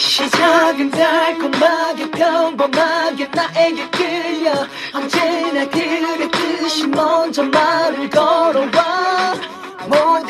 시작은 달콤하게 평범하게 나에게 끌려 언제나 그랬듯이 먼저 말을 걸어와